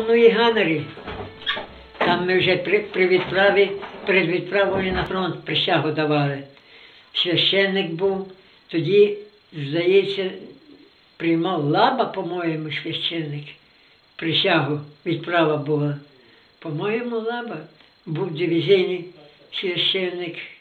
Червоної Ганери. Там ми вже при відправі, перед відправою на фронт присягу давали. Священник був, тоді, здається, приймав Лаба, по-моєму, священник. Присягу, відправа була. По-моєму, Лаба. Був дивізійний священник.